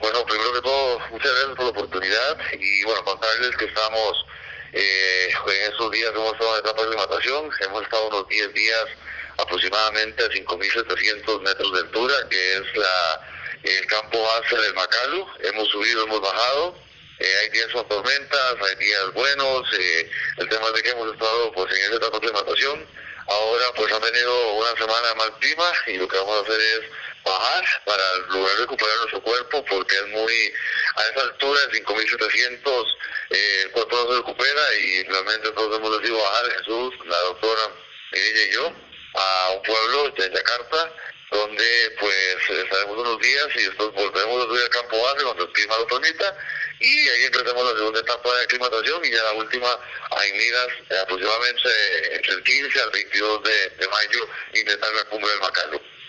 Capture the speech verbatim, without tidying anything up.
Bueno, primero que todo, muchas gracias por la oportunidad y bueno, contarles que estamos, eh, en estos días hemos estado en etapa de aclimatación, hemos estado unos diez días aproximadamente a cinco mil setecientos metros de altura, que es la, el campo base del Macalu. Hemos subido, hemos bajado, eh, hay días con tormentas, hay días buenos, eh, el tema es de que hemos estado pues en esa etapa de aclimatación. Ahora pues ha venido una semana de mal clima y lo que vamos a hacer es bajar para lograr recuperar nuestro cuerpo, porque es muy, a esa altura de cinco mil setecientos, eh, el cuerpo no se recupera y realmente todos hemos decidido bajar, Jesús, la doctora, ella y yo, a un pueblo de Yakarta, donde pues estaremos unos días y después volvemos a subir al campo base cuando el clima lo permita, y ahí empezamos la segunda etapa de aclimatación y ya la última hay miras eh, aproximadamente entre el quince al veintidós de, de mayo intentar la cumbre del Macalu.